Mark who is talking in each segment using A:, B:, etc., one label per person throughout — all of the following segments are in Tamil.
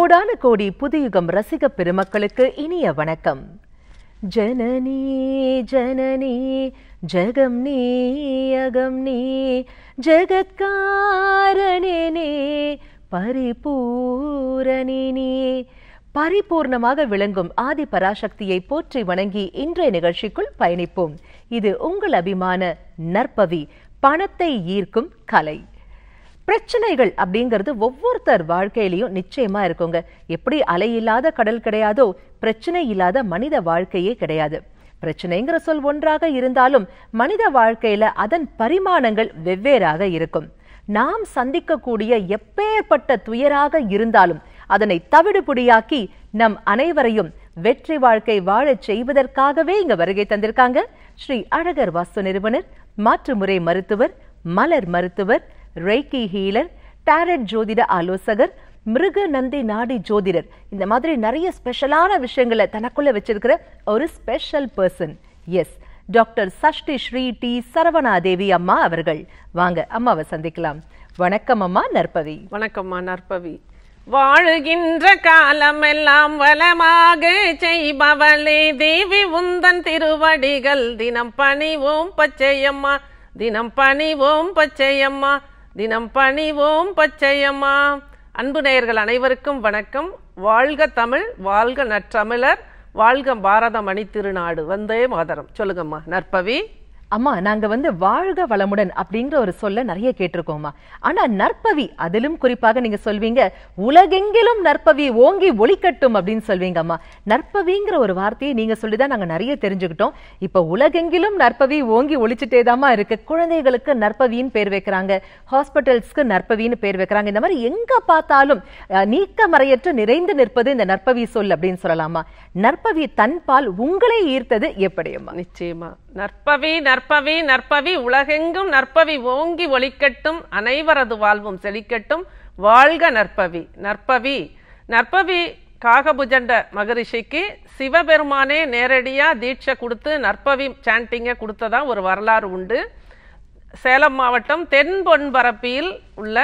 A: கோடான கோடி புதுயுகம் ரசிக பெருமக்களுக்கு இனிய வணக்கம். ஜனனி ஜனனி ஜகம் நீ அகம் நீ ஜகத்காரணே நீ பரிபூரணி நீ. பரிபூர்ணமாக விளங்கும் ஆதி பராசக்தியை போற்றி வணங்கி இன்றைய நிகழ்ச்சிக்குள் பயணிப்போம். இது உங்கள் அபிமான நற்பவி, பணத்தை ஈர்க்கும் கலை. பிரச்சனைகள் அப்படிங்கிறது ஒவ்வொருத்தர் வாழ்க்கையிலையும் நிச்சயமா இருக்குங்க. எப்படி அலை இல்லாத கடல் கிடையாதோ, பிரச்சனை இல்லாத மனித வாழ்க்கையே கிடையாது. பிரச்சனைங்கிற சொல் ஒன்றாக இருந்தாலும் மனித வாழ்க்கையில அதன் பரிமாணங்கள் வெவ்வேறாக இருக்கும். நாம் சந்திக்கக்கூடிய எப்பேற்பட்ட துயராக இருந்தாலும் அதனை தவிடுபொடியாக்கி நம் அனைவரையும் வெற்றி வாழ்க்கை வாழச் செய்வதற்காகவே இங்க வருகை தந்திருக்காங்க ஸ்ரீ அழகர் வாஸ்து நிறுவனர், மாற்றுமுறை மருத்துவர், மலர் மருத்துவர், ரேக்கி ஹீலர், டாரட் ஜோதிட ஆலோசகர், மிருக நந்தி நாடி ஜோதிடர். இந்த மாதிரி நிறைய ஸ்பெஷலான விஷயங்களை தனக்குள்ள வச்சிருக்கிற ஒரு special person. S, டாக்டர்.சஷ்டி Sri D Saravanadevi அம்மா அவர்கள். வாங்க அம்மாவை சந்திக்கலாம். வணக்கம் அம்மா நற்பவி.
B: வணக்கம்மா நற்பவி. வாழுகின்ற காலமெல்லாம் வளமாக செய்பவளே தேவி உந்தன் திருவடிகள் தினம் பணிவோம் பச்சையம்மா, தினம் பணிவோம் பச்சையம்மா, தினம் பணிவோம் பச்சையம்மா. அன்பு நேயர்கள் அனைவருக்கும் வணக்கம். வாழ்க தமிழ், வாழ்க நற்றமிழர், வாழ்க பாரத மணி திருநாடு. வந்தே மாதரம். சொல்லுங்கம்மா நற்பவி.
A: அம்மா, நாங்க வாழ்க வளமுடன் அப்படிங்கிற ஒரு சொல்ல நிறைய கேட்டிருக்கோம்மா. ஆனா நற்பவி, அதிலும் குறிப்பாக நீங்க சொல்வீங்க உலகெங்கிலும் நற்பவி ஓங்கி ஒளிக்கட்டும் அப்படின்னு சொல்வீங்க அம்மா. நற்பவிங்கிற ஒரு வார்த்தையை நீங்க சொல்லிதான் நாங்க நிறைய தெரிஞ்சுக்கிட்டோம். இப்ப உலகெங்கிலும் நற்பவி ஓங்கி ஒளிச்சுட்டேதாமா இருக்கு. குழந்தைகளுக்கு நற்பவின்னு பேர் வைக்கிறாங்க, ஹாஸ்பிட்டல்ஸ்க்கு நற்பவின்னு பேர் வைக்கிறாங்க. இந்த மாதிரி எங்க பார்த்தாலும் நீக்க மறையற்று நிறைந்து நிற்பது இந்த நற்பவி சொல் அப்படின்னு சொல்லலாமா? நற்பவி தன்பால் உங்களை ஈர்த்தது எப்படியம்மா?
B: நிச்சயமா நற்பவி நற்பவி நற்பவி, உலகெங்கும் நற்பவி ஓங்கி ஒளிக்கட்டும், அனைவரது வாழ்வும் செழிக்கட்டும், வாழ்க நற்பவி. நற்பவி நற்பவி காகபுஜண்ட மகரிஷிக்கு சிவபெருமானே நேரடியா தீட்சை கொடுத்து நற்பவி சாண்டிங்க கொடுத்ததா ஒரு வரலாறு உண்டு. சேலம் மாவட்டம் தென்பொன்பரப்பியில் உள்ள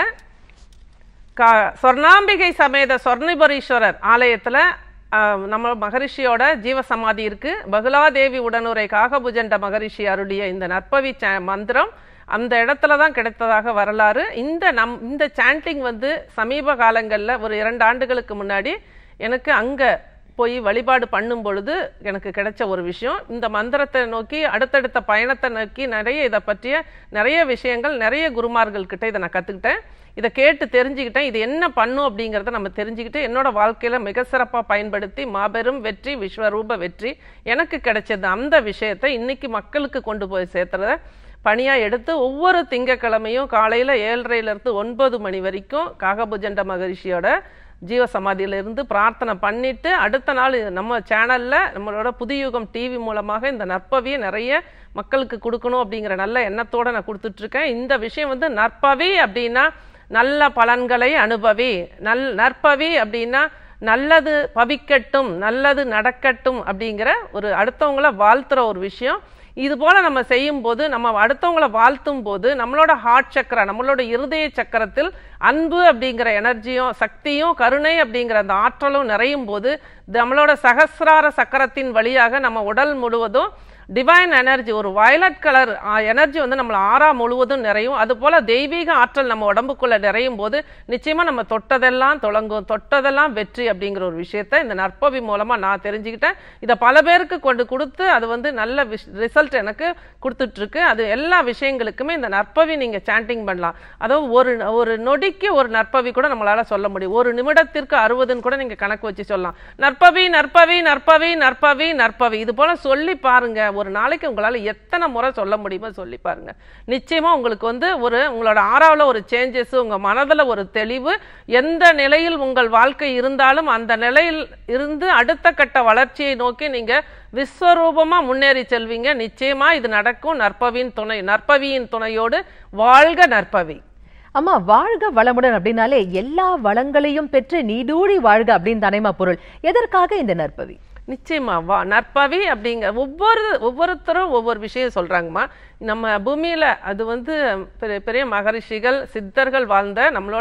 B: சொர்ணாம்பிகை சமேத சொர்ணிபுரீஸ்வரர் ஆலயத்துல நம்ம மகரிஷியோட ஜீவசமாதி இருக்கு. பகுலாதேவி உடனுரை காகபுஜண்ட மகரிஷி அருளிய இந்த நற்பவி மந்திரம் அந்த இடத்துலதான் கிடைத்ததாக வரலாறு. இந்த சாண்டிங் சமீப காலங்கள்ல ஒரு 2 ஆண்டுகளுக்கு முன்னாடி எனக்கு அங்க போய் வழிபாடு பண்ணும் பொழுது எனக்கு கிடைச்ச ஒரு விஷயம். இந்த மந்திரத்தை நோக்கி அடுத்தடுத்த பயணத்தை நோக்கி இதை பற்றிய நிறைய விஷயங்கள் நிறைய குருமார்கள் கிட்ட இதை நான் கத்துக்கிட்டேன். இதை கேட்டு தெரிஞ்சுக்கிட்டேன். இது என்ன பண்ணும் அப்படிங்கிறத நம்ம தெரிஞ்சுக்கிட்டு என்னோட வாழ்க்கையில மிக சிறப்பாக பயன்படுத்தி மாபெரும் வெற்றி, விஸ்வரூப வெற்றி எனக்கு கிடைச்சது. அந்த விஷயத்தை இன்னைக்கு மக்களுக்கு கொண்டு போய் சேர்த்துறத பணியா எடுத்து ஒவ்வொரு திங்கக்கிழமையும் காலையில 7:30 to 9 மணி வரைக்கும் காகபுஜண்ட மகரிஷியோட ஜீவசமாதியிலிருந்து பிரார்த்தனை பண்ணிட்டு அடுத்த நாள் நம்ம சேனல்ல நம்மளோட புதுயுகம் டிவி மூலமாக இந்த நற்பவியை நிறைய மக்களுக்கு கொடுக்கணும் அப்படிங்கிற நல்ல எண்ணத்தோட நான் கொடுத்துட்டு இருக்கேன். இந்த விஷயம் நற்பவி அப்படின்னா நல்ல பலன்களை அனுபவி, நற்பவி அப்படின்னா நல்லது பவிக்கட்டும், நல்லது நடக்கட்டும் அப்படிங்கிற ஒரு அடுத்தவங்களை வாழ்த்துற ஒரு விஷயம். இது போல நம்ம செய்யும் போது, நம்ம அடுத்தவங்களை வாழ்த்தும் போது நம்மளோட ஹார்ட் சக்கரா, நம்மளோட இருதய சக்கரத்தில் அன்பு அப்படிங்கிற எனர்ஜியும் சக்தியும் கருணை அப்படிங்கிற அந்த ஆற்றலும் நிறையும் போது நம்மளோட சகசிரார சக்கரத்தின் வழியாக நம்ம உடல் முழுவதும் டிவைன் எனர்ஜி, ஒரு வயலட் கலர் எனர்ஜி நம்மள ஆறா முழுவதும் நிறையும். அது போல தெய்வீக ஆற்றல் நம்ம உடம்புக்குள்ள நிறையும் போது நிச்சயமா நம்ம தொட்டதெல்லாம் தொடங்கும், தொட்டதெல்லாம் வெற்றி அப்படிங்கிற ஒரு விஷயத்த இந்த நற்பவி மூலமா நான் தெரிஞ்சுக்கிட்டேன். இதை பல பேருக்கு கொண்டு கொடுத்து அது நல்ல ரிசல்ட் எனக்கு கொடுத்துட்டு இருக்கு. அது எல்லா விஷயங்களுக்குமே இந்த நற்பவி நீங்க சாண்டிங் பண்ணலாம். அதாவது ஒரு நொடிக்கு ஒரு நற்பவி கூட நம்மளால சொல்ல முடியும். ஒரு நிமிடத்திற்கு 60 கூட நீங்க கணக்கு வச்சு சொல்லலாம். நற்பவி நற்பவி நற்பவி நற்பவி நற்பவி இது போல சொல்லி பாருங்க. ஒரு நாளைக்கு உங்களால எத்தனை முறை சொல்ல முடியுமோ சொல்லி பாருங்க. நிச்சயமா உங்களுக்கு உங்களோட ஆறாவில் ஒரு சேஞ்சஸ், உங்க மனதில் ஒரு தெளிவு, எந்த நிலையில் உங்கள் வாழ்க்கை இருந்தாலும் அந்த நிலையில் இருந்து அடுத்த கட்ட வளர்ச்சியை நோக்கி நீங்க விஸ்வரூபமா முன்னேறி செல்வீங்க. நிச்சயமா இது நடக்கும். நற்பவியின் துணையோடு வாழ்க நற்பவி.
A: அம்மா, வாழ்க வளமுடன் அப்படின்னாலே எல்லா வளங்களையும் பெற்று நீடூழி வாழ்க அப்படின்னு தானேமா பொருள். எதற்காக இந்த நற்பவி?
B: நிச்சயமா நற்பவி அப்படிங்க ஒவ்வொருத்தரும் ஒவ்வொரு விஷயம் சொல்றாங்கம்மா. நம்ம பூமியில அது பெரிய பெரிய மகரிஷிகள் சித்தர்கள் வாழ்ந்த நம்மளோட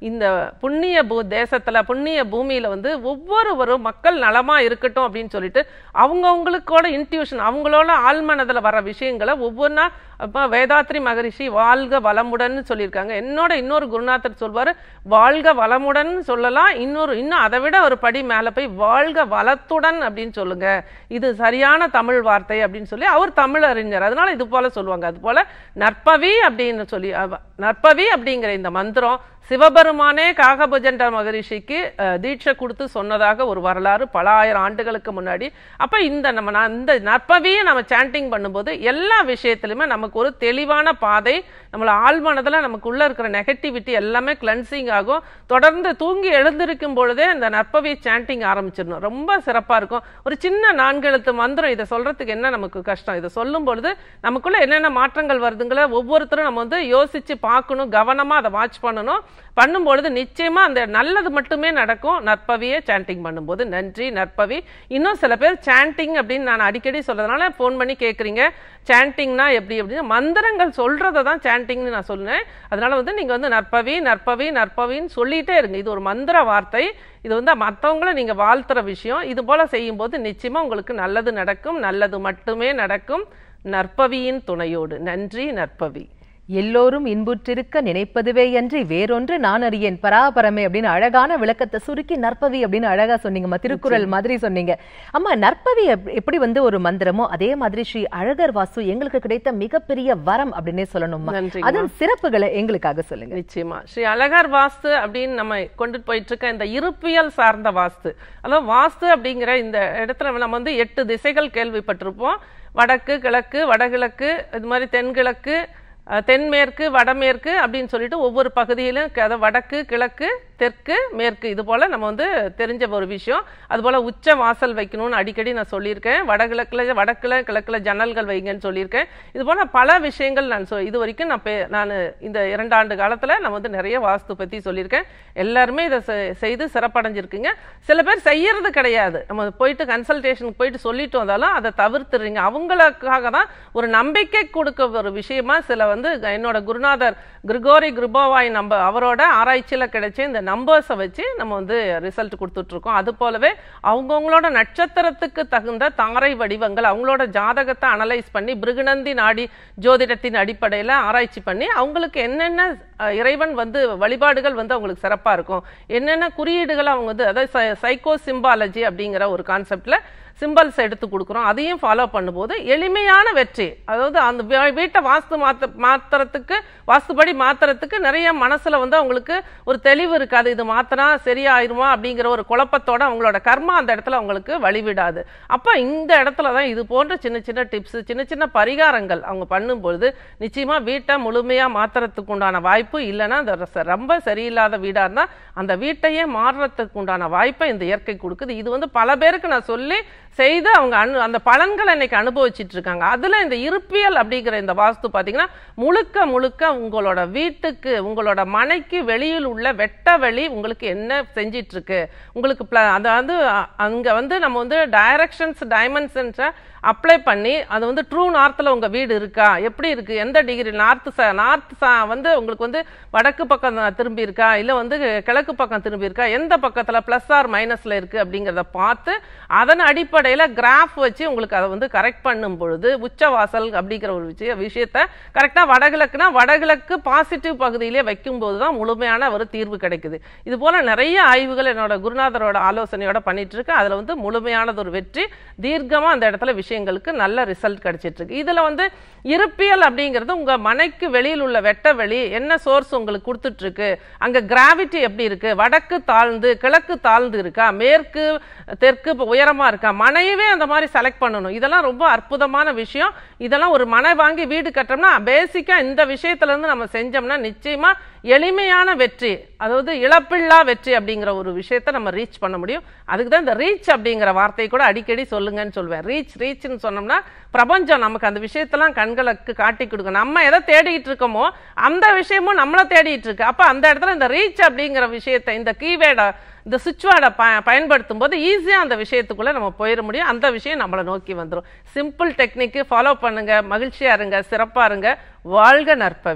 B: இந்த புண்ணிய தேசத்துல புண்ணிய பூமியில வந்து ஒவ்வொருவரும் மக்கள் நலமா இருக்கட்டும் அப்படின்னு சொல்லிட்டு அவங்கவுங்களுக்கோட இன்ட்யூஷன் அவங்களோட ஆழ்மனதுல வர விஷயங்களை ஒவ்வொன்றா அப்ப வேதாத்ரி மகரிஷி வாழ்க வளமுடன் சொல்லியிருக்காங்க. என்னோட இன்னொரு குருநாதர் சொல்வாரு வாழ்க வளமுடன் சொல்லலாம், இன்னும் அதை விட ஒரு படி மேல போய் வாழ்க வளத்துடன் அப்படின்னு சொல்லுங்க, இது சரியான தமிழ் வார்த்தை அப்படின்னு சொல்லி அவர் தமிழ் அறிஞர், அதனால இது போல சொல்லுவாங்க. அது போல நற்பவி அப்படின்னு சொல்லி நற்பவி அப்படிங்கிற இந்த மந்திரம் சிவபெருமானே காகபுஜண்ட மகரிஷிக்கு தீட்சை கொடுத்து சொன்னதாக ஒரு வரலாறு பல ஆயிரம் ஆண்டுகளுக்கு முன்னாடி. அப்ப இந்த நற்பவியை நம்ம சாண்டிங் பண்ணும்போது எல்லா விஷயத்திலுமே நமக்கு ஒரு தெளிவான பாதை, நம்மள ஆழ்மனதுல நமக்குள்ள இருக்கிற நெகட்டிவிட்டி எல்லாமே கிளென்சிங் ஆகும். தொடர்ந்து தூங்கி எழுந்திருக்கும் பொழுதே இந்த நற்பவி சாண்டிங் ஆரம்பிச்சிடணும், ரொம்ப சிறப்பா இருக்கும். ஒரு சின்ன 4 எழுத்து மந்திரம், இதை சொல்றதுக்கு என்ன நமக்கு கஷ்டம், இதை சொல்லும் பொழுது நமக்குள்ள என்னென்ன மாற்றங்கள் வருதுங்கள ஒவ்வொருத்தரும் நம்ம வந்து யோசிச்சு பார்க்கணும், கவனமா அதை வாட்ச் பண்ணணும். பண்ணும்பொழுது நிச்சயமா அந்த நல்லது மட்டுமே நடக்கும் நற்பவியை சாண்டிங் பண்ணும்போது. நன்றி நற்பவி. இன்னும் சில பேர் சாண்டிங் அப்படின்னு நான் அடிக்கடி சொல்றதுனால போன் பண்ணி கேட்குறீங்க, சாண்டிங்னா எப்படி அப்படின்னு. மந்திரங்கள் சொல்றதை தான் சாண்டிங்னு நான் சொன்னேன். அதனால வந்து நீங்க வந்து நற்பவி நற்பவி நற்பவின்னு சொல்லிட்டே இருங்க. இது ஒரு மந்திர வார்த்தை, இது வந்து மற்றவங்களை நீங்க வாழ்த்துற விஷயம். இது போல செய்யும் போது நிச்சயமா உங்களுக்கு நல்லது நடக்கும், நல்லது மட்டுமே நடக்கும் நற்பவியின் துணையோடு. நன்றி நற்பவி.
A: எல்லோரும் இன்புற்றிருக்க நினைப்பதுவே அன்றி வேறொன்று நான் அறியேன் பராபரமே அப்படின்னு அழகான விளக்கத்தை சுருக்கி நற்பவி அப்படின்னு அழகா சொன்னீங்கம்மா, திருக்குறள் மாதிரி சொன்னீங்க. அம்மா, நற்பவி எப்படி வந்து ஒரு மந்திரமோ அதே மாதிரி ஸ்ரீ அழகர் வாஸ்து எங்களுக்கு கிடைத்த மிகப்பெரிய வரம் அப்படின்னே சொல்லணும்மா. அதன் சிறப்புகளை எங்களுக்காக சொல்லுங்க.
B: நிச்சயமா. ஸ்ரீ அழகர் வாஸ்து அப்படின்னு நம்ம கொண்டு போயிட்டு இருக்க இந்த இருப்பியல் சார்ந்த வாஸ்து, அதாவது வாஸ்து அப்படிங்கிற இந்த இடத்துல நம்ம வந்து 8 திசைகள் கேள்விப்பட்டிருப்போம். வடக்கு, கிழக்கு, வடகிழக்கு, இது மாதிரி தென்கிழக்கு, தென்மேற்கு, வடமேற்கு அப்படின்னு சொல்லிட்டு ஒவ்வொரு பகுதியிலும் வடக்கு, கிழக்கு, தெற்கு, மேற்கு, இது போல நம்ம வந்து தெரிஞ்ச ஒரு விஷயம். அது போல உச்ச வாசல் வைக்கணும்னு அடிக்கடி நான் சொல்லியிருக்கேன். வடக்குல கிழக்குல ஜன்னல்கள் வைங்கன்னு சொல்லியிருக்கேன். இது போல பல விஷயங்கள் நான் இது வரைக்கும் நான் இந்த 2 ஆண்டு காலத்துல நான் வந்து நிறைய வாஸ்து பத்தி சொல்லியிருக்கேன். எல்லாருமே இதை செய்து சிறப்படைஞ்சிருக்குங்க. சில பேர் செய்யறது கிடையாது, நம்ம போயிட்டு கன்சல்டேஷனுக்கு போயிட்டு சொல்லிட்டு வந்தாலும் அதை தவிர்த்துறீங்க. அவங்களுக்காக தான் ஒரு நம்பிக்கை கொடுக்க ஒரு விஷயமா சில வந்து என்னோட குருநாதர் கிரிகோரி கிருபோவாய் அவரோட ஆராய்ச்சியில கிடைச்ச இந்த நம்பர்ஸை வச்சு நம்ம வந்து ரிசல்ட் கொடுத்துட்டு இருக்கோம். அது போலவே அவங்கவுங்களோட நட்சத்திரத்துக்கு தகுந்த தாரை வடிவங்கள் அவங்களோட ஜாதகத்தை அனலைஸ் பண்ணி பிருகுநந்தி நாடி ஜோதிடத்தின் அடிப்படையில் ஆராய்ச்சி பண்ணி அவங்களுக்கு என்னென்ன இறைவன் வந்து வழிபாடுகள் வந்து அவங்களுக்கு சிறப்பா இருக்கும், என்னென்ன குறியீடுகள் அவங்க வந்து அதாவது சைக்கோ சிம்பாலஜி அப்படிங்கிற ஒரு கான்செப்ட்ல சிம்பிள்ஸ் எடுத்து கொடுக்குறோம். அதையும் ஃபாலோ பண்ணும்போது எளிமையான வெற்றி, அதாவது அந்த வீட்டை மாத்துறதுக்கு வாஸ்துபடி மாத்துறதுக்கு நிறைய மனசுல வந்து அவங்களுக்கு ஒரு தெளிவு இருக்காது, இது மாத்தினா சரியாயிருமா அப்படிங்கிற ஒரு குழப்பத்தோட அவங்களோட கர்மா அந்த இடத்துல அவங்களுக்கு வழிவிடாது. அப்ப இந்த இடத்துலதான் இது போன்ற சின்ன சின்ன டிப்ஸ், சின்ன சின்ன பரிகாரங்கள் அவங்க பண்ணும்பொழுது நிச்சயமா வீட்டை முழுமையா மாத்துறதுக்கு உண்டான வாய்ப்பு, இல்லைன்னா அந்த ரொம்ப சரியில்லாத வீடா இருந்தா அந்த வீட்டையே மாறுறதுக்கு உண்டான வாய்ப்பை இந்த இயற்கை கொடுக்குது. இது வந்து பல பேருக்கு நான் சொல்லி செய்து அவங்க அந்த பலன்களை இன்னைக்கு அனுபவிச்சுட்டு இருக்காங்க. அதுல இந்த இருப்பியல் அப்படிங்கிற இந்த வாஸ்து பாத்தீங்கன்னா முழுக்க முழுக்க உங்களோட வீட்டுக்கு உங்களோட மனைக்கு வெளியில் உள்ள வெட்ட வெளி உங்களுக்கு என்ன செஞ்சிட்டு இருக்கு, உங்களுக்கு அதாவது அங்க வந்து நம்ம வந்து டைரக்ஷன்ஸ் டைமென்ஷன்ஸை அப்ளை பண்ணி அது வந்து ட்ரூ நார்த்தில் உங்க வீடு இருக்கா, எப்படி இருக்கு, எந்த டிகிரி நார்த் வந்து உங்களுக்கு வந்து வடக்கு பக்கம் திரும்பி இருக்கா இல்லை வந்து கிழக்கு பக்கம் திரும்பி இருக்கா, எந்த பக்கத்தில் ப்ளஸ் ஆர் மைனஸ்ல இருக்கு அப்படிங்கிறத பார்த்து அதன் அடிப்படையில் கிராஃப் வச்சு உங்களுக்கு அதை வந்து கரெக்ட் பண்ணும் பொழுது உச்சவாசல் அப்படிங்கிற ஒரு விஷயத்த கரெக்டாக வடகிழக்குனா வடகிழக்கு பாசிட்டிவ் பகுதியிலே வைக்கும்போது தான் முழுமையான ஒரு தீர்வு கிடைக்குது. இது போல நிறைய ஆய்வுகள் என்னோட குருநாதரோட ஆலோசனையோட பண்ணிட்டு இருக்கு. அதுல வந்து முழுமையானது ஒரு வெற்றி, தீர்க்கமா அந்த இடத்துல விஷயங்களுக்கு நல்ல ரிசல்ட் கிடைச்சிட்டு இருக்கு. இதுல வந்து இருப்பியல் அப்படிங்கிறது உங்க மனைக்கு வெளியில் உள்ள வெட்ட வெளி என்ன சோர்ஸ் உங்களுக்கு கொடுத்துட்டு இருக்கு, அங்க கிராவிட்டி எப்படி இருக்கு, வடக்கு தாழ்ந்து கிழக்கு தாழ்ந்து இருக்கா, மேற்கு தெற்கு உயரமா இருக்கா, மனையவே அந்த மாதிரி செலக்ட் பண்ணணும். இதெல்லாம் ரொம்ப அற்புதமான விஷயம். இதெல்லாம் ஒரு மனை வாங்கி வீடு கட்டோம்னா பேசிக்கா இந்த விஷயத்துல இருந்து நம்ம செஞ்சோம்னா நிச்சயமா எளிமையான வெற்றி, அதாவது இழப்பில்லா வெற்றி அப்படிங்கிற ஒரு விஷயத்த நம்ம ரீச் பண்ண முடியும். அதுக்கு தான் இந்த ரீச் அப்படிங்கிற வார்த்தையை கூட அடிக்கடி சொல்லுங்கன்னு சொல்வேன். ரீச்னு சொன்னோம்னா பிரபஞ்சம் நமக்கு அந்த விஷயத்தெல்லாம் கண்களுக்கு காட்டி கொடுக்கும். நம்ம எதை தேடிட்டு இருக்கோமோ அந்த விஷயமும் நம்மளை தேடிட்டு இருக்கு. அப்ப அந்த இடத்துல இந்த ரீச் அப்படிங்கிற விஷயத்தை இந்த கீவேர்டை இந்த சுவிட்ச் வேர்டை பயன்படுத்தும் போது ஈஸியா அந்த விஷயத்துக்குள்ள நம்ம போயிட முடியும். அந்த விஷயம் நம்மளை நோக்கி வந்துடும். சிம்பிள் டெக்னிக் ஃபாலோ பண்ணுங்க, மகிழ்ச்சியா இருங்க, சிறப்பா இருங்க, வாழ்க நற்பவி.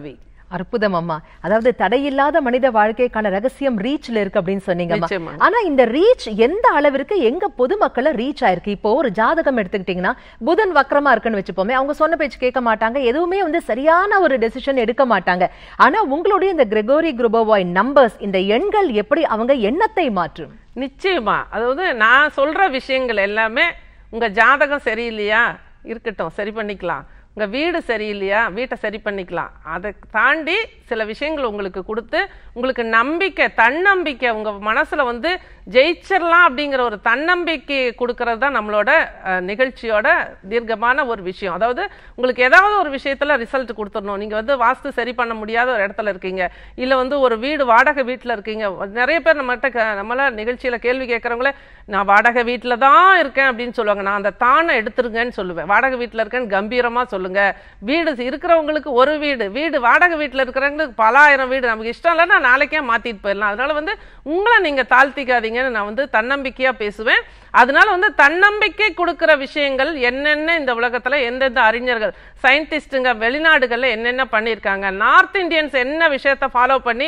A: அற்புதம் அம்மா. அதாவது தடையில்லாத மனித வாழ்க்கைக்கான ரகசியம் ரீச்ல இருக்கு அப்படின்னு சொன்னீங்கம்மா. ஆனா இந்த ரீச் எந்த அளவிற்கு எங்க பொதுமக்களை ரீச் ஆயிருக்கு? இப்போ ஒரு ஜாதகம் எடுத்துக்கிட்டீங்கன்னா புதன் வக்ரமா இருக்குன்னு வச்சுப்போமே, அவங்க சொன்ன பேச்சு கேட்க மாட்டாங்க, எதுவுமே வந்து சரியான ஒரு டெசிஷன் எடுக்க மாட்டாங்க. ஆனா உங்களுடைய இந்த கிரெகோரி குருபோவாய் நம்பர்ஸ், இந்த எண்கள் எப்படி அவங்க எண்ணத்தை மாற்றும்?
B: நிச்சயமா. அதாவது நான் சொல்ற விஷயங்கள் எல்லாமே உங்க ஜாதகம் சரியில்லையா இருக்கட்டும், சரி பண்ணிக்கலாம். உங்க வீடு சரியில்லையா, வீட்டை சரி பண்ணிக்கலாம். அதை தாண்டி சில விஷயங்கள் உங்களுக்கு கொடுத்து உங்களுக்கு நம்பிக்கை, தன்னம்பிக்கை, உங்க மனசுல வந்து ஜெயிச்சிடலாம் அப்படிங்கிற ஒரு தன்னம்பிக்கை கொடுக்கறது தான் நம்மளோட நிகழ்ச்சியோட தீர்க்கமான ஒரு விஷயம். அதாவது உங்களுக்கு ஏதாவது ஒரு விஷயத்துல ரிசல்ட் கொடுத்துடணும். நீங்க வந்து வாஸ்து சரி பண்ண முடியாத ஒரு இடத்துல இருக்கீங்க, இல்ல வந்து ஒரு வீடு வாடகை வீட்டுல இருக்கீங்க. நிறைய பேர் நம்மள நிகழ்ச்சியில கேள்வி கேட்கறவங்களே, நான் வாடகை வீட்டுல தான் இருக்கேன் அப்படின்னு சொல்லுவாங்க. நான் அந்த தானை எடுத்துருங்கன்னு சொல்லுவேன். வாடகை வீட்டுல இருக்கேன்னு கம்பீரமா சொல்லுங்க. வீடு இருக்கிறவங்களுக்கு ஒரு வீடு வாடகை வீட்டுல இருக்கிறவங்களுக்கு பல ஆயிரம் வீடு. நமக்கு இஷ்டம் இல்லைன்னா நாளைக்கே மாத்திட்டு போயிடலாம். அதனால வந்து உங்களை நீங்க தாழ்த்திக்காதீங்கன்னு நான் வந்து தன்னம்பிக்கையா பேசுவேன். அதனால வந்து தன்னம்பிக்கை கொடுக்கிற விஷயங்கள் என்னென்ன இந்த உலகத்துல எந்தெந்த அறிஞர்கள், சயின்டிஸ்டுங்க வெளிநாடுகள்ல என்னென்ன பண்ணியிருக்காங்க, நார்த் இந்தியன்ஸ் என்ன விஷயத்த ஃபாலோ பண்ணி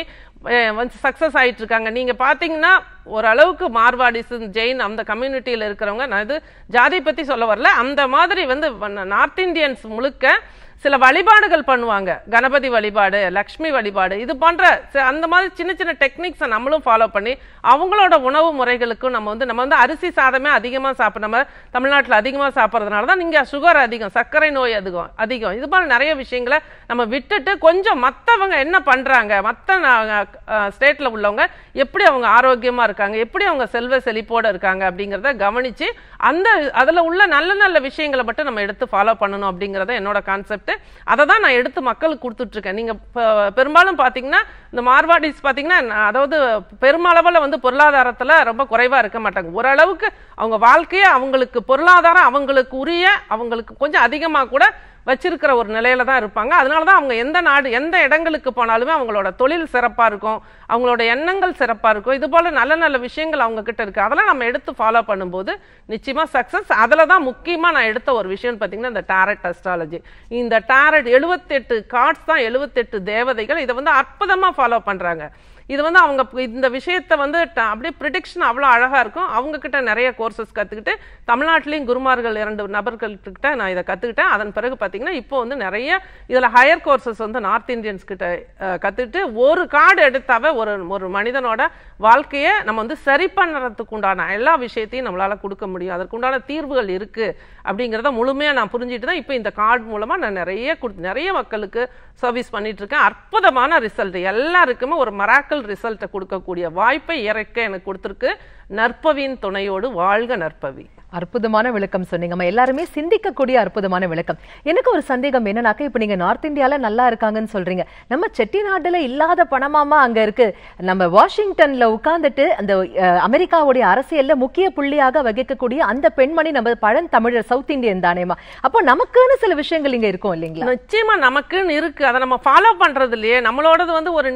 B: சக்சஸ் ஆயிட்டு இருக்காங்க. நீங்க பாத்தீங்கன்னா ஓரளவுக்கு மார்வாடிஸ், ஜெயின் அந்த கம்யூனிட்டியில இருக்கிறவங்க, நான் இது ஜாதி பத்தி சொல்ல வரல, அந்த மாதிரி வந்து நார்த் இந்தியன்ஸ் முழுக்க சில வழிபாடுகள் பண்ணுவாங்க. கணபதி வழிபாடு, லக்ஷ்மி வழிபாடு, இது போன்ற அந்த மாதிரி சின்ன சின்ன டெக்னிக்ஸை நம்மளும் ஃபாலோ பண்ணி அவங்களோட உணவு முறைகளுக்கும் நம்ம வந்து அரிசி சாதமே அதிகமாக சாப்பிட, நம்ம தமிழ்நாட்டில் அதிகமாக சாப்பிட்றதுனால தான் நீங்கள் சுகர் அதிகம், சர்க்கரை நோய் அதிகம். இது போல நிறைய விஷயங்களை நம்ம விட்டுட்டு கொஞ்சம் மற்றவங்க என்ன பண்ணுறாங்க, மற்ற ஸ்டேட்டில் உள்ளவங்க எப்படி அவங்க ஆரோக்கியமாக இருக்காங்க, எப்படி அவங்க செல்வ செழிப்போடு இருக்காங்க அப்படிங்கிறத கவனித்து அதில் உள்ள நல்ல நல்ல விஷயங்களை மட்டும் நம்ம எடுத்து ஃபாலோ பண்ணணும் அப்படிங்கிறத என்னோட கான்செப்ட். அதை தான் நான் எடுத்து மக்களுக்கு கொடுத்துட்டு இருக்கேன். நீங்க பெரும்பாலும் பாத்தீங்கன்னா இந்த மார்வாடிஸ் பாத்தீங்கன்னா, அதாவது பெருமளவுல வந்து பொருளாதாரத்துல ரொம்ப குறைவா இருக்க மாட்டாங்க. ஓரளவுக்கு அவங்க வாழ்க்கைய, அவங்களுக்கு பொருளாதாரம் அவங்களுக்கு உரிய, அவங்களுக்கு கொஞ்சம் அதிகமா கூட வச்சிருக்கிற ஒரு நிலையில தான் இருப்பாங்க. அதனாலதான் அவங்க எந்த நாடு, எந்த இடங்களுக்கு போனாலுமே அவங்களோட தொழில் சிறப்பா இருக்கும், அவங்களோட எண்ணங்கள் சிறப்பா இருக்கும். இது போல நல்ல நல்ல விஷயங்கள் அவங்க கிட்ட இருக்கு. அதெல்லாம் நம்ம எடுத்து ஃபாலோ பண்ணும்போது நிச்சயமா சக்சஸ். அதுலதான் முக்கியமா நான் எடுத்த ஒரு விஷயம் பாத்தீங்கன்னா இந்த டாரட் அஸ்ட்ராலஜி. இந்த டாரட் 78 கார்ட்ஸ் தான், 78 தேவதைகள். இதை வந்து அற்புதமா ஃபாலோ பண்றாங்க. இது வந்து அவங்க இந்த விஷயத்தை வந்து அப்படியே ப்ரிடிக்ஷன் அவ்வளோ அழகாக இருக்கும். அவங்க கிட்ட நிறைய கோர்சஸ் கற்றுக்கிட்டு, தமிழ்நாட்டிலையும் குருமார்கள் 2 நபர்கள்கிட்ட நான் இதை கற்றுக்கிட்டேன். அதன் பிறகு பார்த்தீங்கன்னா இப்போ வந்து நிறைய இதில் ஹையர் கோர்சஸ் வந்து நார்த் இந்தியன்ஸ் கிட்ட கற்றுக்கிட்டு, ஒரு கார்டு எடுத்தாவே ஒரு மனிதனோட வாழ்க்கையை நம்ம வந்து சரி பண்ணுறதுக்கு உண்டான எல்லா விஷயத்தையும் நம்மளால் கொடுக்க முடியும். அதற்குண்டான தீர்வுகள் இருக்குது அப்படிங்கிறத முழுமையாக நான் புரிஞ்சுட்டு தான் இப்போ இந்த கார்டு மூலமாக நான் நிறைய மக்களுக்கு சர்வீஸ் பண்ணிட்டு இருக்கேன். அற்புதமான ரிசல்ட், எல்லாருக்குமே ஒரு மராக்கல் ரிசல்ட்டை கொடுக்கக்கூடிய வாய்ப்பை இறக்க எனக்கு கொடுத்திருக்கு. நற்பவியின் துணையோடு வாழ்க நற்பவி.
A: அற்புதமான விளக்கம் சொன்னீங்கம்மா. எல்லாருமே சிந்திக்கக்கூடிய அற்புதமான விளக்கம். எனக்கு ஒரு சந்தேகம் என்னன்னாக்க, இப்ப நீங்க நார்த் இந்தியால நல்லா இருக்காங்கன்னு சொல்றீங்க, நம்ம செட்டிநாட்டுல இல்லாத பணமாமா அங்க இருக்கு. நம்ம வாஷிங்டன்ல உட்கார்ந்துட்டு அந்த அமெரிக்காவுடைய அரசியல்ல முக்கிய புள்ளியாக வகிக்கக்கூடிய அந்த பெண்மணி நம்ம பழந்தமிழர், சவுத் இந்தியன் தானேமா. அப்போ நமக்குன்னு சில விஷயங்கள் இங்க இருக்கும் இல்லைங்களா?
B: நிச்சயமா நமக்குன்னு இருக்கு. அதை நம்ம ஃபாலோ பண்றது இல்லையே. நம்மளோடது வந்து ஒரு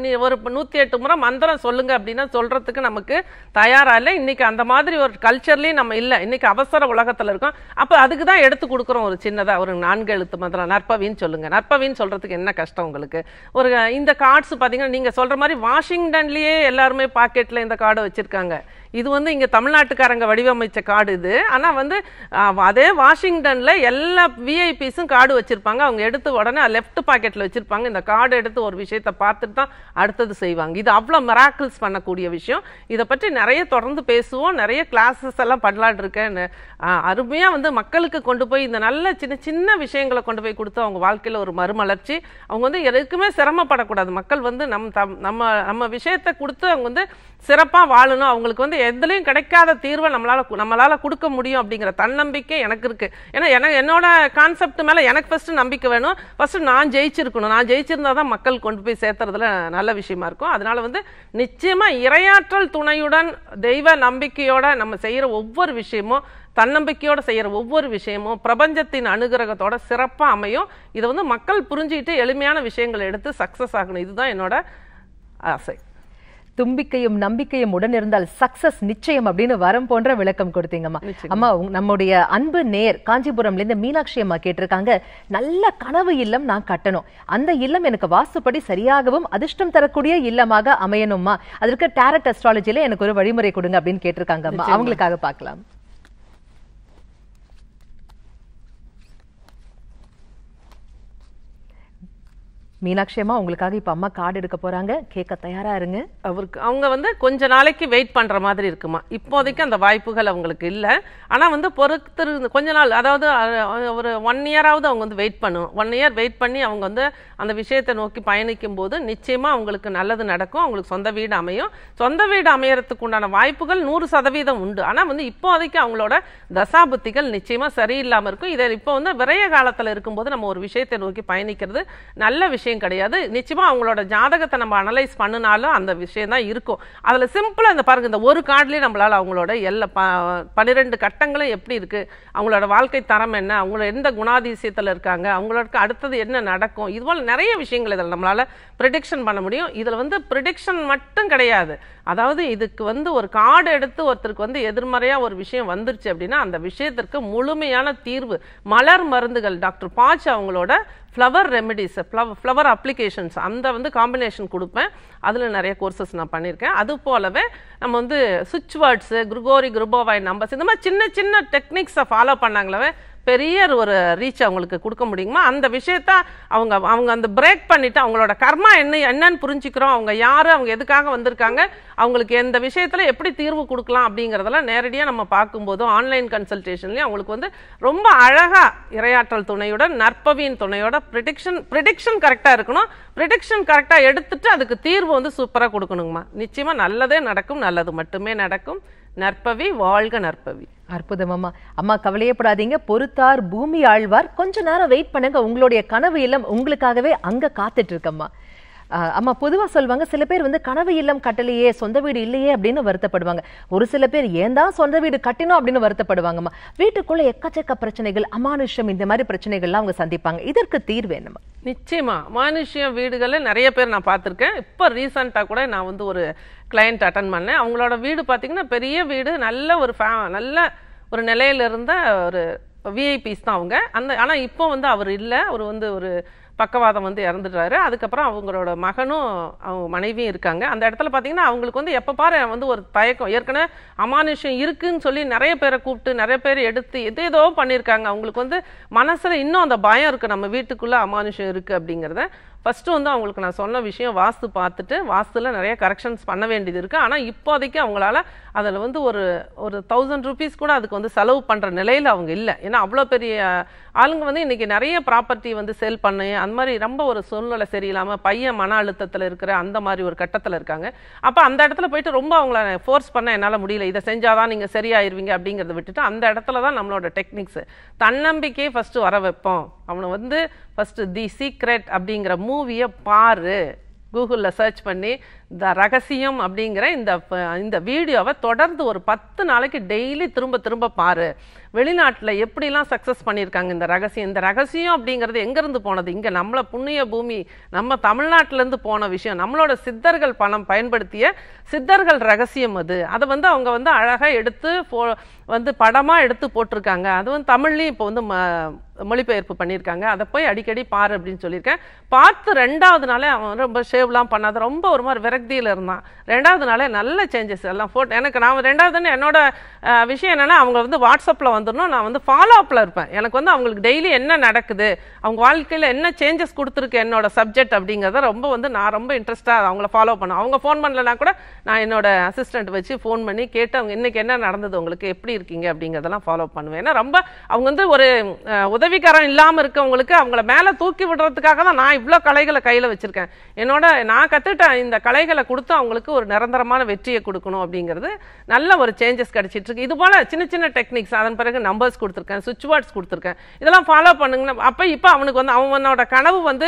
B: 108 முறை மந்திரம் சொல்லுங்க அப்படின்னா சொல்றதுக்கு நமக்கு தயாரா இல்லை. இன்னைக்கு அந்த மாதிரி ஒரு கல்ச்சர்லயும் நம்ம இல்லை. இன்னைக்கு அவசர உலகத்துல இருக்கும். அப்ப அதுக்கு தான் எடுத்து கொடுக்குறோம் ஒரு சின்னதா ஒரு 4 எழுத்து மந்திரம். நற்பவின்னு சொல்லுங்க. நற்பவின்னு சொல்றதுக்கு என்ன கஷ்டம் உங்களுக்கு? ஒரு இந்த கார்ட்ஸ் பாத்தீங்கன்னா நீங்க சொல்ற மாதிரி வாஷிங்டன்லயே எல்லாருமே பாக்கெட்ல இந்த கார்டை வச்சிருக்காங்க. இது வந்து இங்க தமிழ்நாட்டுக்காரங்க வடிவமைச்ச கார்டு இது. ஆனா வந்து அதே வாஷிங்டன்ல எல்லா விஐபிஸும் கார்டு வச்சிருப்பாங்க. அவங்க எடுத்து உடனே லெஃப்ட் பாக்கெட்ல வச்சிருப்பாங்க. இந்த கார்டு எடுத்து ஒரு விஷயத்தை பார்த்துட்டு தான் அடுத்தது செய்வாங்க. இது அவ்வளவு மிராக்கிள்ஸ் பண்ணக்கூடிய விஷயம். இதை பற்றி நிறைய தொடர்ந்து பேசுவோம். நிறைய கிளாஸஸ் எல்லாம் பண்ணலான்னு இருக்கேன். அருமையா வந்து மக்களுக்கு கொண்டு போய் இந்த நல்ல சின்ன சின்ன விஷயங்களை கொண்டு போய் கொடுத்து அவங்க வாழ்க்கையில ஒரு மறுமலர்ச்சி. அவங்க வந்து எதுக்குமே சிரமப்படக்கூடாது. மக்கள் வந்து நம்ம விஷயத்தை கொடுத்து அவங்க வந்து சிறப்பா வாழணும். அவங்களுக்கு வந்து எதுலையும் கிடைக்காத தீர்வை நம்மளால கொடுக்க முடியும் அப்படிங்கிற தன்னம்பிக்கை எனக்கு இருக்கு. ஏன்னா என்னோட கான்செப்ட் மேல எனக்கு ஃபர்ஸ்ட் நம்பிக்கை வேணும். ஃபர்ஸ்ட் நான் ஜெயிச்சிருக்கணும். நான் ஜெயிச்சிருந்தா தான் மக்கள் கொண்டு போய் சேர்த்துறதுல நல்ல விஷயமா இருக்கும். அதனால வந்து நிச்சயமா இறையாற்றல் துணையுடன் தெய்வ நம்பிக்கையோட நம்ம செய்யற ஒவ்வொரு விஷயமும், தன்னம்பிக்கையோட செய்யற ஒவ்வொரு விஷயமும் பிரபஞ்சத்தின் அனுகிரகத்தோட சிறப்பா அமையும். இதை வந்து மக்கள் புரிஞ்சுக்கிட்டு எளிமையான விஷயங்களை எடுத்து சக்சஸ் ஆகணும். இதுதான் என்னோட ஆசை.
A: தும்பிக்கையும் நம்பிக்கையும் உடன் இருந்தால் சக்சஸ் நிச்சயம் அப்படின்னு வரம் போன்ற விளக்கம் கொடுத்தீங்கம்மா. அம்மா, நம்முடைய அன்பு நேர் காஞ்சிபுரம்ல இருந்து மீனாட்சி அம்மா கேட்டிருக்காங்க, நல்ல கனவு இல்லம் நான் கட்டணும், அந்த இல்லம் எனக்கு வாஸ்துப்படி சரியாகவும் அதிர்ஷ்டம் தரக்கூடிய இல்லமாக அமையணும்மா, அதற்கு டாரட் அஸ்ட்ராலஜில எனக்கு ஒரு வழிமுறை கொடுங்க அப்படின்னு கேட்டிருக்காங்க அம்மா. அவங்களுக்காக பார்க்கலாம். மீனாட்சி அம்மா, உங்களுக்காக இப்ப அம்மா கார்டு எடுக்க போறாங்க, கேட்க தயாரா இருங்க.
B: அவங்க கொஞ்ச நாளைக்கு வெயிட் பண்ற மாதிரி இருக்குமா. இப்போதைக்கு அந்த வாய்ப்புகள் அவங்களுக்கு இல்ல. ஆனா பொறுத்து கொஞ்ச நாள், அதாவது ஒரு 1 இயராவது அவங்க வெயிட் பண்ணும். 1 இயர் வெயிட் பண்ணி அவங்க அந்த விஷயத்தை நோக்கி பயணிக்கும் போது நிச்சயமா அவங்களுக்கு நல்லது நடக்கும். அவங்களுக்கு சொந்த வீடு அமையும். சொந்த வீடு அமையறதுக்கு உண்டான வாய்ப்புகள் 100% உண்டு. ஆனா இப்போதைக்கு அவங்களோட தசாபுத்திகள் நிச்சயமா சரியில்லாம இருக்கும். இதை இப்போ விரைய காலத்துல இருக்கும்போது நம்ம ஒரு விஷயத்தை நோக்கி பயணிக்கிறது நல்ல விஷயம் கிடையாது. நிச்சயமா அவங்களோட ஜாதகத்தை நம்ம அனலைஸ் பண்ணினாலும் அந்த விஷயம் தான் இருக்கும். அதுல சிம்பிளா பாருங்க, இந்த ஒரு கார்டுலயே நம்மளால அவங்களோட 12 கட்டங்களும் எப்படி இருக்கு, அவங்களோட வாழ்க்கை தரம் என்ன, அவங்களோட எந்த குணாதிசயத்துல இருக்காங்க, அவங்களுக்கு அடுத்தது என்ன நடக்கும், இது போல நிறைய விஷயங்கள் இதில் நம்மளால ப்ரெடிக்ஷன் பண்ண முடியும். இதுல ப்ரெடிக்ஷன் மட்டும் கிடையாது. அதாவது இதுக்கு ஒரு கார்டு எடுத்து ஒருத்தருக்கு எதிர்மறையா ஒரு விஷயம் வந்துருச்சு அப்படின்னா அந்த விஷயத்திற்கு முழுமையான தீர்வு மலர் மருந்துகள் டாக்டர் பாச் அவங்களோட ஃப்ளவர் ரெமெடிஸ், ஃப்ளவர் அப்ளிகேஷன்ஸ், அந்த காம்பினேஷன் கொடுப்பேன். அதில் நிறைய கோர்சஸ் நான் பண்ணியிருக்கேன். அது போலவே நம்ம சுவிட்ச் வேர்ட்ஸு, குருகோரி குருபோவாய் நம்பர்ஸ், இந்த மாதிரி சின்ன சின்ன டெக்னிக்ஸை ஃபாலோ பண்ணாங்களவே பெரிய ஒரு ரீச் அவங்களுக்கு கொடுக்க முடியுமா. அந்த விஷயத்த அவங்க அந்த பிரேக் பண்ணிட்டு அவங்களோட கர்மா என்னன்னு புரிஞ்சுக்கிறோம், அவங்க யாரு, அவங்க எதுக்காக வந்திருக்காங்க, அவங்களுக்கு எந்த விஷயத்துல எப்படி தீர்வு கொடுக்கலாம் அப்படிங்கறதெல்லாம் நேரடியாக நம்ம பார்க்கும்போதும் ஆன்லைன் கன்சல்டேஷன்லயும் அவங்களுக்கு ரொம்ப அழகா இரையாற்றல் துணையோட நற்பவியின் துணையோட ப்ரிடிக்ஷன் கரெக்டா இருக்கணும். ப்ரிடிக்ஷன் கரெக்டா எடுத்துட்டு அதுக்கு தீர்வு சூப்பரா கொடுக்கணுங்கம்மா. நிச்சயமா நல்லதே நடக்கும், நல்லது மட்டுமே நடக்கும். நற்பவி வாழ்க நற்பவி.
A: அற்புதம் அம்மா. அம்மா கவலையப்படாதீங்க, பொறுத்தார் பூமி ஆழ்வார், கொஞ்ச நேரம் வெயிட் பண்ணுங்க, உங்களுடைய கனவு இல்லம் உங்களுக்காகவே அங்க காத்துட்டு இருக்கம்மா. அம்மா, பொதுவா சொல்லுவாங்க, சில பேர் கனவு இல்லம் கட்டலையே, சொந்த வீடு இல்லையே அப்படின்னு வருத்தப்படுவாங்க. ஒரு சில பேர் ஏன் தான் சொந்த வீடு கட்டினோம் அப்படின்னு வருத்தப்படுவாங்கம்மா. வீட்டுக்குள்ள எக்கச்சக்க பிரச்சனைகள், அமானுஷ்யம், இந்த மாதிரி பிரச்சனைகள்லாம் அவங்க சந்திப்பாங்க. இதற்கு தீர்வு என்னம்மா?
B: நிச்சயமா அமானுஷ்யம் வீடுகள்ல நிறைய பேர் நான் பார்த்திருக்கேன். இப்போ ரீசெண்டா கூட நான் ஒரு கிளையண்ட் அட்டன் பண்ணேன். அவங்களோட வீடு பாத்தீங்கன்னா பெரிய வீடு, நல்ல ஒரு நிலையில இருந்த ஒரு விஐபிஸ் தான் அவங்க. ஆனா இப்போ அவர் இல்லை, அவர் ஒரு பக்கவாதம் இறந்துட்டாரு. அதுக்கப்புறம் அவங்களோட மகனும் அவங்க மனைவியும் இருக்காங்க. அந்த இடத்துல பாத்தீங்கன்னா அவங்களுக்கு எப்ப பாரு ஒரு தயக்கம், ஏற்கனவே அமானுஷ்யம் இருக்குன்னு சொல்லி நிறைய பேரை கூப்பிட்டு நிறைய பேர் எடுத்து ஏதோ பண்ணியிருக்காங்க. அவங்களுக்கு மனசுல இன்னும் அந்த பயம் இருக்கு, நம்ம வீட்டுக்குள்ள அமானுஷ்யம் இருக்கு அப்படிங்கிறத. ஃபர்ஸ்ட் அவங்களுக்கு நான் சொன்ன விஷயம், வாஸ்து பார்த்துட்டு வாஸ்துல நிறைய கரெக்ஷன்ஸ் பண்ண வேண்டியது இருக்கு. ஆனா இப்போதைக்கு அவங்களால அதில் ஒரு 1000 rupees கூட அதுக்கு செலவு பண்ற நிலையில அவங்க இல்லை. ஏன்னா அவ்வளோ பெரிய ஆளுங்க இன்னைக்கு நிறைய ப்ராப்பர்ட்டி சேல் பண்ணி அந்த மாதிரி ரொம்ப ஒரு சூழ்நிலை சரியில்லாம பையன் மன அழுத்தத்தில் இருக்கிற அந்த மாதிரி ஒரு கட்டத்தில் இருக்காங்க. அப்போ அந்த இடத்துல போயிட்டு ரொம்ப அவங்கள ஃபோர்ஸ் பண்ண என்னால் முடியல, இதை செஞ்சாதான் நீங்க சரியாயிருவீங்க அப்படிங்கிறத விட்டுட்டு அந்த இடத்துல தான் நம்மளோட டெக்னிக்ஸ் தன்னம்பிக்கையை ஃபர்ஸ்ட் வர வைப்போம். அவனை ஃபர்ஸ்ட் தி சீக்ரெட் அப்படிங்கிற மூவியை பாரு, கூகுளில் சர்ச் பண்ணி த ரகசியம் அப்படிங்கிற இந்த வீடியோவை தொடர்ந்து ஒரு 10 நாளைக்கு டெய்லி திரும்ப திரும்ப பாரு. வெளிநாட்டில் எப்படிலாம் சக்ஸஸ் பண்ணியிருக்காங்க இந்த ரகசியம் அப்படிங்கிறது எங்கேருந்து போனது, இங்கே நம்மளை புண்ணிய பூமி நம்ம தமிழ்நாட்டிலேருந்து போன விஷயம், நம்மளோட சித்தர்கள் பணம் பயன்படுத்திய சித்தர்கள் ரகசியம் அது. அதை அவங்க அழகாக எடுத்து படமாக எடுத்து போட்டிருக்காங்க. அது தமிழ்லையும் இப்போ மொழிபெயர்ப்பு பண்ணியிருக்காங்க. அதை போய் அடிக்கடி பாரு அப்படின்னு சொல்லியிருக்கேன். பார்த்து 2வது நாளே அவன் ரொம்ப ஷேவ்லாம் பண்ணாத, ரொம்ப ஒரு மாதிரி விரக்தியில் இருந்தான். 2வது நாளே நல்ல சேஞ்சஸ் எல்லாம் ஃபோட்டோ எனக்கு. நான் 2வது என்னோட விஷயம் என்னன்னா, அவங்க வாட்ஸ்அப்பில் வந்துடணும், நான் ஃபாலோ அப்பில் இருப்பேன். எனக்கு அவங்களுக்கு டெய்லி என்ன நடக்குது, அவங்க வாழ்க்கையில் என்ன சேஞ்சஸ் கொடுத்துருக்கு என்னோட சப்ஜெக்ட் அப்படிங்கிறத ரொம்ப நான் ரொம்ப இன்ட்ரெஸ்டாக அவங்கள ஃபாலோ பண்ணேன். அவங்க ஃபோன் பண்ணலன்னா கூட நான் என்னோட அசிஸ்டன்ட் வச்சு ஃபோன் பண்ணி கேட்டு அவங்க இன்னைக்கு என்ன நடந்தது, உங்களுக்கு எப்படி இருக்கீங்க அப்படிங்கிறதெல்லாம் ஃபாலோ பண்ணுவேன். ஏன்னா ரொம்ப அவங்க ஒரு உதவிக்காரம் இல்லாமல் இருக்கவங்களுக்கு அவங்கள மேலே தூக்கி விடுறதுக்காக தான் நான் இவ்வளோ கலைகளை கையில் வச்சிருக்கேன். நான் கற்றுட்ட இந்த கலைகளை கொடுத்து அவங்களுக்கு ஒரு நிரந்தரமான வெற்றியை கொடுக்கணும் அப்படிங்கிறது நல்ல ஒரு சேஞ்சஸ் கிடைச்சிட்டு இருக்கு. இது போல சின்ன சின்ன டெக்னிக்ஸ், அதன் பிறகு நம்பர்ஸ் கொடுத்துருக்கேன், சுவிட்ச் வேர்ட்ஸ் கொடுத்துருக்கேன், இதெல்லாம் ஃபாலோ பண்ணுங்கன்னா அப்போ இப்போ அவனுக்கு அவனோட கனவு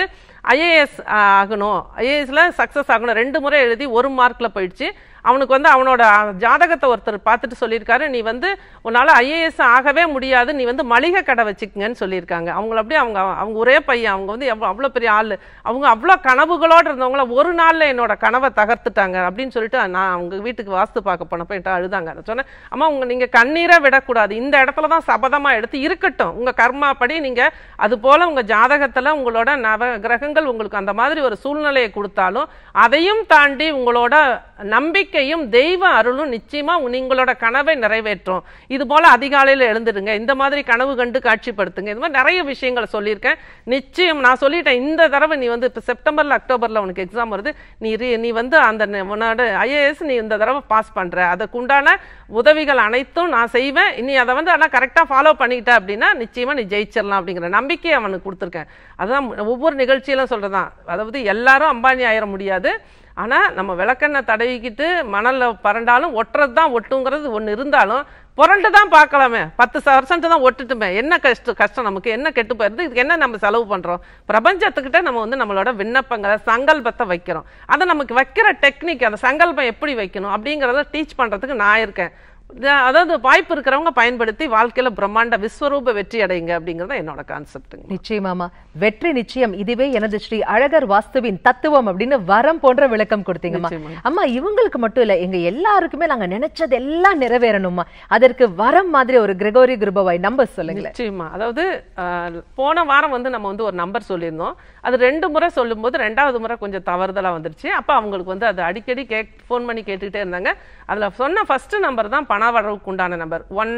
B: ஐஏஎஸ் ஆகணும், ஐஏஎஸ்ல சக்சஸ் ஆகணும், 2 முறை எழுதி 1 மார்க்ல போயிடுச்சு. அவனுக்கு வந்து அவனோட ஜாதகத்தை ஒருத்தர் பார்த்துட்டு சொல்லியிருக்காரு, நீ வந்து உன்னால ஐஏஎஸ் ஆகவே முடியாது, நீ வந்து மளிகை கடை வச்சுக்கங்கன்னு சொல்லியிருக்காங்க. அவங்கள அப்படியே அவங்க ஒரே பையன், அவங்க வந்து அவ்வளோ பெரிய ஆள், அவங்க அவ்வளோ கனவுகளோடு இருந்தவங்கள ஒரு நாளில் என்னோட கனவை தகர்த்துட்டாங்க அப்படின்னு சொல்லிட்டு நான் அவங்க வீட்டுக்கு வாஸ்து பார்க்க போனப்போ என்கிட்ட அழுதாங்க. நான் சொன்னேன், அம்மா நீங்கள் கண்ணீரை விடக்கூடாது, இந்த இடத்துல தான் சபதமாக எடுத்து இருக்கட்டும், உங்கள் கர்மா படி நீங்கள் அது போல் உங்கள் ஜாதகத்தில் உங்களோட நவ கிரகங்கள் உங்களுக்கு அந்த மாதிரி ஒரு சூழ்நிலையை கொடுத்தாலும் அதையும் தாண்டி உங்களோட நம்பிக்கையும் தெய்வ அருளும் நிச்சயமா நீங்களோட கனவை நிறைவேற்றும். இது போல அதிகாலையில் எழுந்துடுங்க, இந்த மாதிரி கனவு கண்டு காட்சிப்படுத்துங்க, இந்த மாதிரி நிறைய விஷயங்களை சொல்லியிருக்கேன். நிச்சயம் நான் சொல்லிட்டேன், இந்த தடவை நீ வந்து இப்போ செப்டம்பர்ல அக்டோபர்ல உனக்கு எக்ஸாம் வருது, நீ வந்து அந்த உன்னோட ஐஏஎஸ் நீ இந்த தடவை பாஸ் பண்ற, அதுக்குண்டான உதவிகள் அனைத்தும் நான் செய்வேன், நீ அதை வந்து ஆனால் கரெக்டாக ஃபாலோ பண்ணிக்கிட்ட அப்படின்னா நிச்சயமா நீ ஜெயிச்சிடலாம் அப்படிங்கிற நம்பிக்கையை அவனுக்கு கொடுத்துருக்கேன். அதுதான் ஒவ்வொரு நிகழ்ச்சியிலும் சொல்றதான். அதாவது எல்லாரும் அம்பானி ஆயிட முடியாது, ஆனால் நம்ம விளக்கெண்ணெய் தடவிக்கிட்டு மணலில் பரண்டாலும் ஒட்டுறது தான் ஒட்டுங்கிறது ஒன்று இருந்தாலும் புரண்டு தான் பார்க்கலாமே, 10% தான் ஒட்டுட்டுமே, என்ன கஷ்டம் நமக்கு என்ன கெட்டு போயிருது, இதுக்கு என்ன நம்ம செலவு பண்ணுறோம்? பிரபஞ்சத்துக்கிட்ட நம்ம வந்து நம்மளோட விண்ணப்பங்களை சங்கல்பத்தை வைக்கிறோம். அதை நமக்கு வைக்கிற டெக்னிக், அந்த சங்கல்பம் எப்படி வைக்கணும் அப்படிங்கிறத டீச் பண்ணுறதுக்கு நான் இருக்கேன். அதாவது வாய்ப்பு இருக்கிறவங்க பயன்படுத்தி வாழ்க்கையில பிரம்மாண்ட விஸ்வரூப வெற்றி அடைங்க அப்படிங்கறது என்னோட கான்செப்ட்.
A: நிச்சயமாமா, வெற்றி நிச்சயம். இதுவே எனது ஸ்ரீ அழகர் வாஸ்துவின் தத்துவம் அப்படின்னு வரம் போன்ற விளக்கம் கொடுத்தீங்கம்மா. அம்மா, இவங்களுக்கு மட்டும் இல்ல, எங்க எல்லாருக்குமே நாங்க நினைச்சது எல்லாம் நிறைவேறணுமா, அதற்கு வரம் மாதிரி ஒரு கிரெகோரி குருபவாய் நம்பர் சொல்லுங்களேன்.
B: நிச்சயமா. அதாவது போன வாரம் வந்து நம்ம வந்து ஒரு நம்பர் சொல்லியிருந்தோம், அது 2 முறை சொல்லும் போது 2வது முறை கொஞ்சம் தவறுதலா வந்துருச்சு. அப்ப அவங்களுக்கு வந்து அது அடிக்கடி ஃபோன் பண்ணி கேட்டுக்கிட்டே இருந்தாங்க. அதுல சொன்ன ஃபர்ஸ்ட் நம்பர் தான் பண வரவுக்கு உண்டான நம்பர்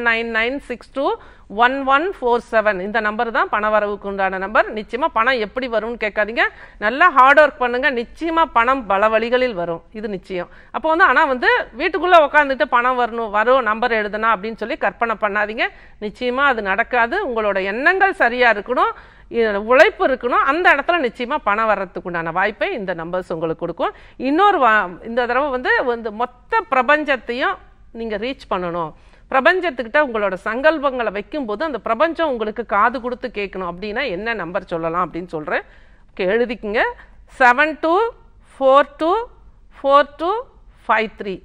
B: 1996211147. இந்த நம்பர் தான் பண வரவுக்கு உண்டான நம்பர். நிச்சயமா பணம் எப்படி வரும்னு கேட்காதீங்க, நல்லா ஹார்ட் ஒர்க் பண்ணுங்க, நிச்சயமா பணம் பல வழிகளில் வரும், இது நிச்சயம். அப்போ வந்து ஆனா வந்து வீட்டுக்குள்ள உட்காந்துட்டு பணம் வரும் நம்பர் எழுதுனா அப்படின்னு சொல்லி கற்பனை பண்ணாதீங்க, நிச்சயமா அது நடக்காது. உங்களோட எண்ணங்கள் சரியா இருக்கணும், உழைப்பு இருக்கணும், அந்த இடத்துல நிச்சயமா பணம் வர்றதுக்கு உண்டான வாய்ப்பை இந்த நம்பர்ஸ் உங்களுக்கு கொடுக்கும். இன்னொரு இந்த தடவை வந்து மொத்த பிரபஞ்சத்தையும் நீங்க ரீச் பண்ணணும், பிரபஞ்சத்துக்கிட்ட உங்களோட சங்கல்பங்களை வைக்கும் போது அந்த பிரபஞ்சம் உங்களுக்கு காது கொடுத்து கேட்கணும் அப்படின்னா என்ன நம்பர் சொல்லலாம் அப்படின்னு சொல்றேன். எழுதிக்குங்க, 72424253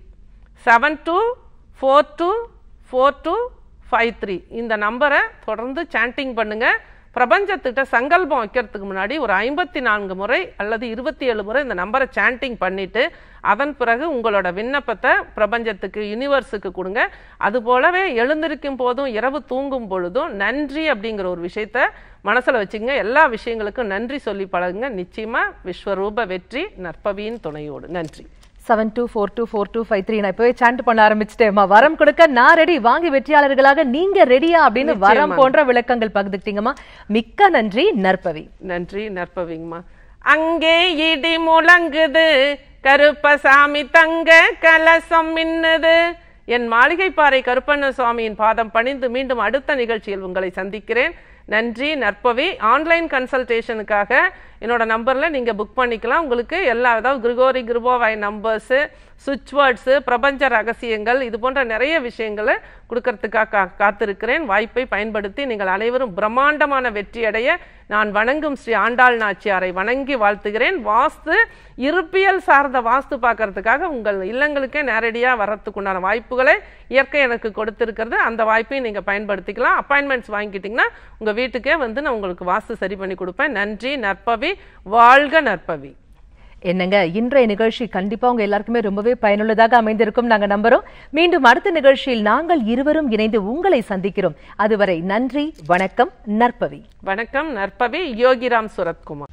B: 72424253. இந்த நம்பரை தொடர்ந்து சாண்டிங் பண்ணுங்க. பிரபஞ்சத்துக்கிட்ட சங்கல்பம் வைக்கிறதுக்கு முன்னாடி ஒரு 54 முறை அல்லது 27 முறை இந்த நம்பரை சாண்டிங் பண்ணிட்டு அதன் பிறகு உங்களோட விண்ணப்பத்தை பிரபஞ்சத்துக்கு யூனிவர்ஸுக்கு கொடுங்க. அது போலவே எழுந்திருக்கும் போதும் இரவு தூங்கும் பொழுதும் நன்றி அப்படிங்கிற ஒரு விஷயத்த மனசுல வச்சுங்க. எல்லா விஷயங்களுக்கும் நன்றி சொல்லி பழகுங்க. நிச்சயமா விஸ்வரூப வெற்றி நற்பவியின் துணையோடு. நன்றி.
A: 72424253 நான் இப்பவே சாண்ட் பண்ண ஆரம்பிச்சிட்டேம்மா. வரம் கொடுக்க நான் ரெடி, வாங்கி வெற்றியாளர்களாக நீங்க ரெடியா அப்படின்னு வரம் போன்ற விளக்கங்கள் பகிர்ந்துட்டீங்கம்மா. மிக்க நன்றி நற்பவி.
B: நன்றி நற்பவிங்கம்மா. அங்கே இடி முழங்குது, கருப்பசாமி தங்க கலசம் மின்னுது. என் மாளிகைப்பாறை கருப்பண்ண சுவாமியின் பாதம் பணிந்து மீண்டும் அடுத்த நிகழ்ச்சியில் உங்களை சந்திக்கிறேன். நன்றி நற்பவி. ஆன்லைன் கன்சல்டேஷனுக்காக என்னோட நம்பர்ல நீங்க புக் பண்ணிக்கலாம். உங்களுக்கு எல்லா அதாவது கிரிகோரி குருபவாய் நம்பர்ஸ், சுவிட்ச் வேர்ட்ஸ், பிரபஞ்ச ரகசியங்கள், இது போன்ற நிறைய விஷயங்களை கொடுக்கறதுக்காக காத்திருக்கிறேன். வாய்ப்பை பயன்படுத்தி நீங்கள் அனைவரும் பிரம்மாண்டமான வெற்றி அடைய நான் வணங்கும் ஸ்ரீ ஆண்டாள் நாச்சியாரை வணங்கி வாழ்த்துகிறேன். வாஸ்து இருப்பியல் சார்ந்த வாஸ்து பார்க்கறதுக்காக உங்கள் இல்லங்களுக்கே நேரடியாக வர்றதுக்குண்டான வாய்ப்புகளை இயற்கை எனக்கு கொடுத்திருக்கிறது. அந்த வாய்ப்பையும் நீங்க பயன்படுத்திக்கலாம். அப்பாயின்மெண்ட்ஸ் வாங்கிக்கிட்டீங்கன்னா உங்க வீட்டுக்கே வந்து நான் உங்களுக்கு வாஸ்து சரி பண்ணி கொடுப்பேன். நன்றி நற்பவி. வாழ்க நற்பவி.
A: என்னங்க, இன்றைய நிகழ்ச்சி கண்டிப்பா உங்க எல்லாருக்குமே ரொம்பவே பயனுள்ளதாக அமைந்திருக்கும் நாங்க நம்புறோம். மீண்டும் அடுத்த நிகழ்ச்சியில் நாங்கள் இருவரும் இணைந்து உங்களை சந்திக்கிறோம். அதுவரை நன்றி, வணக்கம் நற்பவி.
B: வணக்கம் நற்பவி. யோகிராம் சுரத்குமார்.